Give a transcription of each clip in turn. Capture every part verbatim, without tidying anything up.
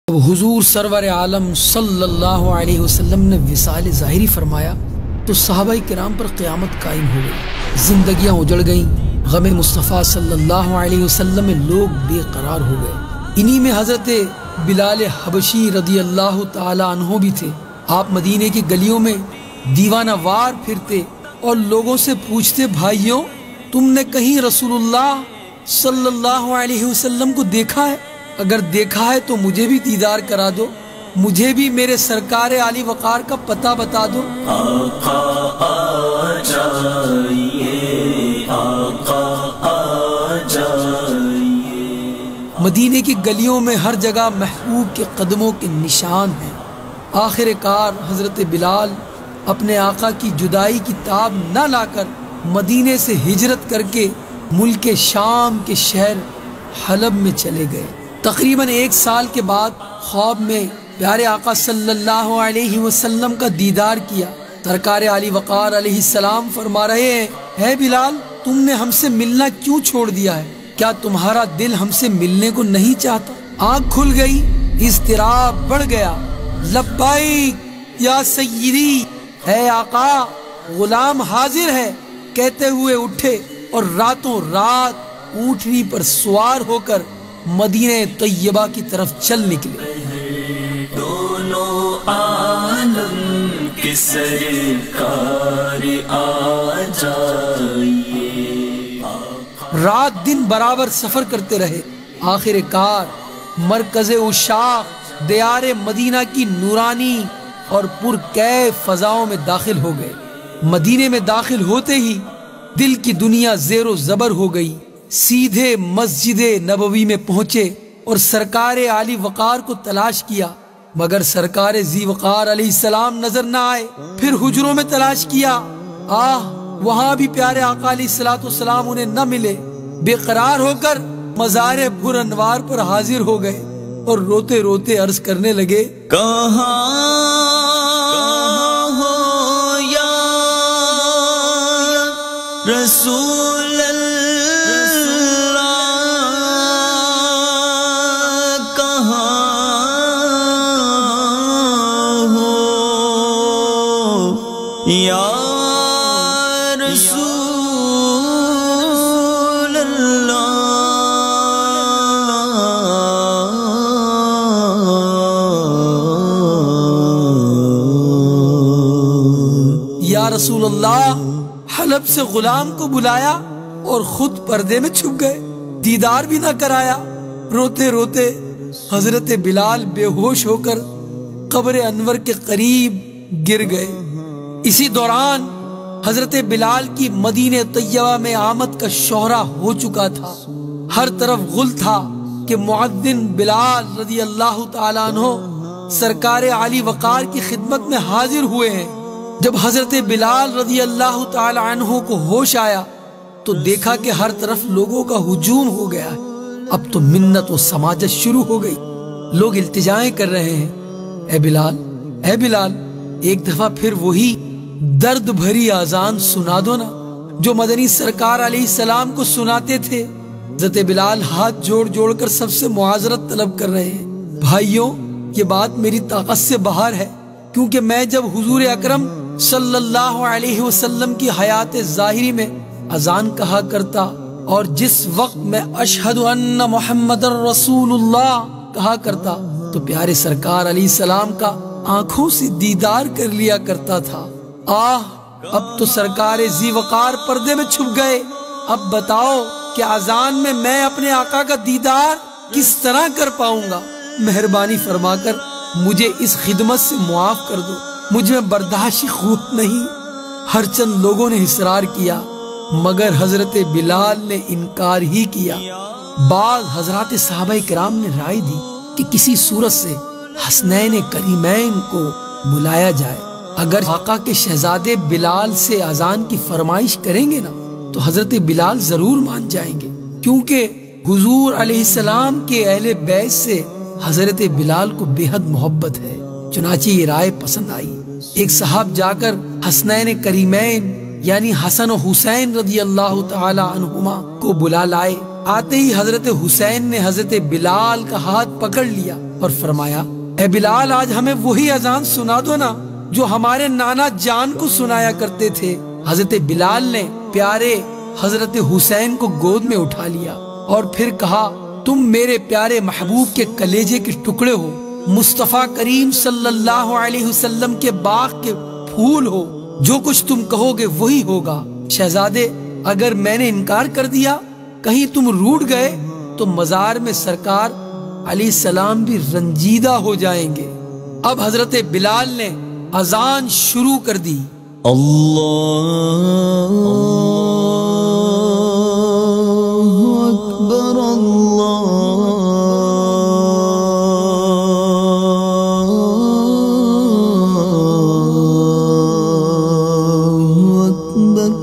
اب حضور سرور عالم صلی اللہ علیہ وسلم نے وصال ظاہری فرمایا تو صحابہ کرام پر قیامت قائم ہو گئی، زندگیاں اجڑ گئیں، غم مصطفیٰ صلی اللہ علیہ وسلم میں لوگ بے قرار ہو گئے۔ انہی میں حضرت بلال حبشی رضی اللہ تعالی عنہ بھی تھے۔ آپ مدینے کی گلیوں میں دیوانہ وار پھرتے اور لوگوں سے پوچھتے، بھائیوں تم نے کہیں رسول اللہ صلی اللہ علیہ وسلم کو دیکھا ہے؟ اگر دیکھا ہے تو مجھے بھی دیدار کرا دو، مجھے بھی میرے سرکار عالی وقار کا پتہ بتا دو۔ آقا آ جائیے، آقا آ جائیے۔ مدینے کی گلیوں میں ہر جگہ محبوب کے قدموں کے نشان ہیں۔ آخر کار حضرت بلال اپنے آقا کی جدائی کی تاب نہ لا کر مدینے سے ہجرت کر کے ملک شام کے شہر حلب میں چلے گئے۔ تقریباً ایک سال کے بعد خواب میں پیارے آقا صلی اللہ علیہ وسلم کا دیدار کیا۔ سرکار علی وقار علیہ السلام فرما رہے ہیں، اے بلال تم نے ہم سے ملنا کیوں چھوڑ دیا ہے؟ کیا تمہارا دل ہم سے ملنے کو نہیں چاہتا؟ آنکھ کھل گئی، اضطراب بڑھ گیا۔ لبیک یا سیدی، اے آقا غلام حاضر ہے کہتے ہوئے اٹھے اور راتوں رات اونٹنی پر سوار ہو کر مدینہ طیبہ کی طرف چل نکلے۔ دونوں عالم کے سرکار آ جائیے۔ رات دن برابر سفر کرتے رہے، آخر کار مرکز عشاق دیار مدینہ کی نورانی اور پرکیف فضاؤں میں داخل ہو گئے۔ مدینے میں داخل ہوتے ہی دل کی دنیا زیر و زبر ہو گئی۔ سیدھے مسجد نبوی میں پہنچے اور سرکار عالی وقار کو تلاش کیا، مگر سرکار ذی وقار علیہ السلام نظر نہ آئے۔ پھر حجروں میں تلاش کیا، آہ وہاں بھی پیارے آقا علیہ الصلوۃ والسلام انہیں نہ ملے۔ بے قرار ہو کر مزار پر انوار پر حاضر ہو گئے اور روتے روتے عرض کرنے لگے، کہاں ہو یا رسول اللہ، کہاں ہو یا رسول اللہ۔ یا رسول اللہ حلب سے غلام کو بلایا اور خود پردے میں چھپ گئے، دیدار بھی نہ کرایا۔ روتے روتے حضرت بلال بے ہوش ہو کر قبر انور کے قریب گر گئے۔ اسی دوران حضرت بلال کی مدینہ طیبہ میں آمد کا شہرہ ہو چکا تھا۔ ہر طرف غل تھا کہ مؤذن بلال رضی اللہ تعالیٰ عنہ سرکار عالی وقار کی خدمت میں حاضر ہوئے ہیں۔ جب حضرت بلال رضی اللہ تعالی عنہ کو ہوش آیا تو دیکھا کہ ہر طرف لوگوں کا ہجوم ہو گیا ہے۔ اب تو منت و سماجت شروع ہو گئی، لوگ التجائیں کر رہے ہیں، اے بلال اے بلال ایک دفعہ پھر وہی درد بھری آذان سنا دو نا جو مدنی سرکار علیہ السلام کو سناتے تھے۔ حضرت بلال ہاتھ جوڑ جوڑ کر سب سے معاذرت طلب کر رہے ہیں، بھائیوں یہ بات میری طاقت سے باہر ہے، کیونکہ میں جب حضور اکرم صلی اللہ علیہ وسلم کی حیات ظاہری میں اذان کہا کرتا اور جس وقت میں اشہد ان محمد رسول اللہ کہا کرتا تو پیارے سرکار علیہ السلام کا آنکھوں سے دیدار کر لیا کرتا تھا۔ آہ اب تو سرکار ذی وقار پردے میں چھپ گئے، اب بتاؤ کہ اذان میں میں اپنے آقا کا دیدار کس طرح کر پاؤں گا؟ مہربانی فرما کر مجھے اس خدمت سے معاف کر دو، مجھ میں برداشت قوت نہیں۔ ہر چند لوگوں نے اصرار کیا مگر حضرت بلال نے انکار ہی کیا۔ بعض حضرات صحابہ کرام نے رائے دی کہ کسی صورت سے حسنین کریمین کو بلایا جائے، اگر آقا کے شہزادے بلال سے اذان کی فرمائش کریں گے نا تو حضرت بلال ضرور مان جائیں گے، کیونکہ حضور علیہ السلام کے اہل بیت سے حضرت بلال کو بے حد محبت ہے۔ چنانچہ یہ رائے پسند آئی۔ ایک صاحب جا کر حسنین کریمین یعنی حسن و حسین رضی اللہ تعالی عنہما کو بلا لائے۔ آتے ہی حضرت حسین نے حضرت بلال کا ہاتھ پکڑ لیا پر فرمایا اے بلال آج ہمیں وہی اذان سنا دو نا جو ہمارے نانا جان کو سنایا کرتے تھے۔ حضرت بلال نے پیارے حضرت حسین کو گود میں اٹھا لیا اور پھر کہا تم میرے پیارے محبوب کے کلیجے کے ٹکڑے ہو، مصطفیٰ کریم صلی اللہ علیہ وسلم کے باغ کے پھول ہو، جو کچھ تم کہو گے وہی ہوگا۔ شہزادے اگر میں نے انکار کر دیا، کہیں تم روٹ گئے تو مزار میں سرکار علیہ السلام بھی رنجیدہ ہو جائیں گے۔ اب حضرت بلال نے اذان شروع کر دی۔ اللہ اکبر اللہ اکبر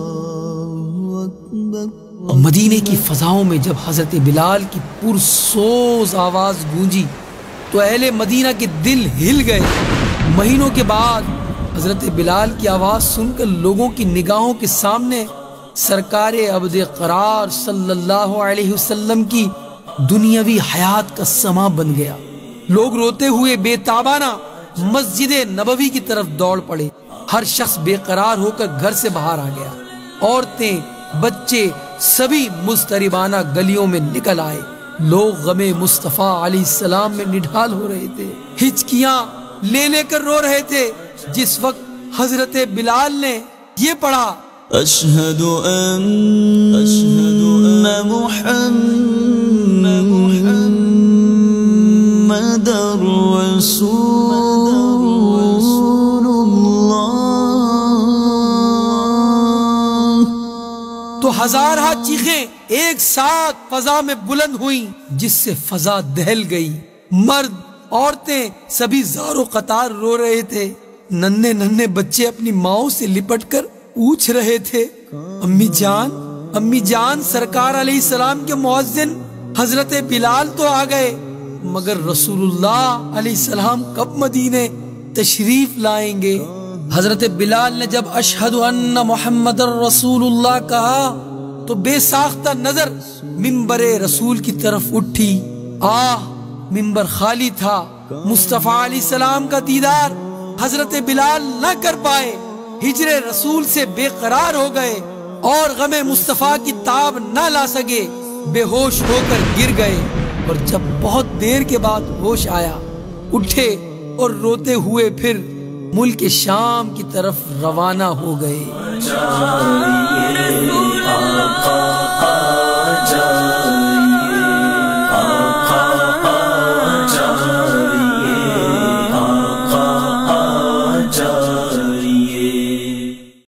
اکبر۔ مدینے کی فضاؤں میں جب حضرت بلال کی پرسوز آواز گونجی تو اہل مدینہ کے دل ہل گئے۔ مہینوں کے بعد حضرت بلال کی آواز سن کر لوگوں کی نگاہوں کے سامنے سرکار عبد قرار صلی اللہ علیہ وسلم کی دنیاوی حیات کا سما بن گیا۔ لوگ روتے ہوئے بے تابانہ مسجد نبوی کی طرف دوڑ پڑے۔ ہر شخص بے قرار ہو کر گھر سے باہر آ گیا۔ عورتیں، بچے سبھی مضطربانہ گلیوں میں نکل آئے۔ لوگ غم مصطفیٰ علیہ السلام میں نڈھال ہو رہے تھے، ہچکیاں لے لے کر رو رہے تھے۔ جس وقت حضرت بلال نے یہ پڑھا اشہد ان محمد رسول اللہ، تو ہزارہ چیخیں ایک ساتھ فضا میں بلند ہوئیں، جس سے فضا دہل گئی۔ مرد، عورتیں سبھی زار و قطار رو رہے تھے۔ ننھے ننھے بچے اپنی ماؤں سے لپٹ کر پوچھ رہے تھے امی جان امی جان سرکار علیہ السلام کے مؤذن حضرت بلال تو آ گئے، مگر رسول اللہ علیہ السلام کب مدینے تشریف لائیں گے؟ حضرت بلال نے جب اشہد ان محمد رسول اللہ کہا تو بے ساختہ نظر منبر رسول کی طرف اٹھی۔ آہ، منبر خالی تھا۔ مصطفیٰ علیہ السلام کا دیدار حضرت بلال نہ کر پائے، ہجر رسول سے بے قرار ہو گئے اور غم مصطفیٰ کی تاب نہ لا سکے، بے ہوش ہو کر گر گئے۔ اور جب بہت دیر کے بعد ہوش آیا، اٹھے اور روتے ہوئے پھر ملک شام کی طرف روانہ ہو گئے۔